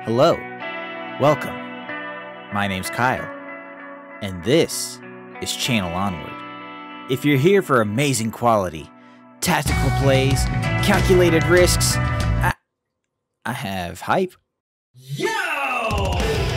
Hello, welcome. My name's Kyle, and this is Channel Onward. If you're here for amazing quality, tactical plays, calculated risks, I have hype. Yo!